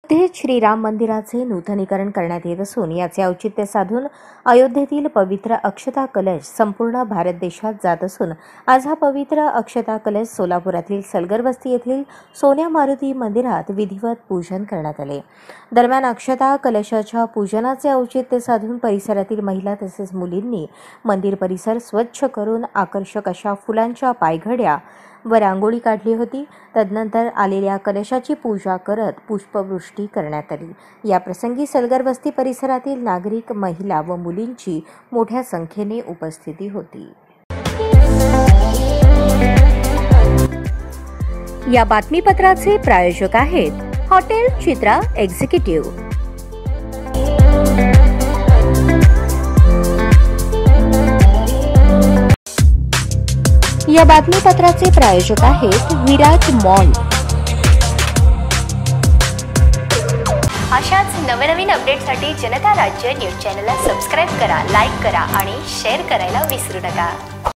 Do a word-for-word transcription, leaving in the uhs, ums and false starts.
अयोध्येत श्रीराम मंदिराचे नूतनीकरण करण्यात येत असून याचे औचित्य साधून अयोध्येतील पवित्र अक्षता कलश संपूर्ण भारत देशात जात असून आज हा पवित्र अक्षता कलश सोलापुरातील सलगर वस्ती येथील सोन्या मारुती मंदिरात विधिवत पूजन करण्यात आले। दरम्यान अक्षता कलशाच्या पूजनाचे औचित्य साधून परिसरातील महिला तसेच मुलींनी मंदिर परिसर स्वच्छ करून आकर्षक अशा फुलांच्या पायघड्या व रांगोळी काढली होती। तदनंतर आलेल्या कलशाची पूजा करत पुष्पवृष्टी करण्यात आली। या प्रसंगी सलगर वस्ती परिसरातील नागरिक, महिला व मुलींची मोठ्या संख्येने उपस्थिती होती। या बातमीपत्राचे प्रायोजक आहेत हॉटेल चित्रा एक्झिक्युटिव्ह। या बातमीपत्राचे प्रायोजक आहेत विराज मॉल। अशाच नवनवीन अपडेटसाठी जनता राज्य न्यूज चॅनलला सबस्क्राईब करा, लाईक करा आणि शेअर करायला विसरू नका।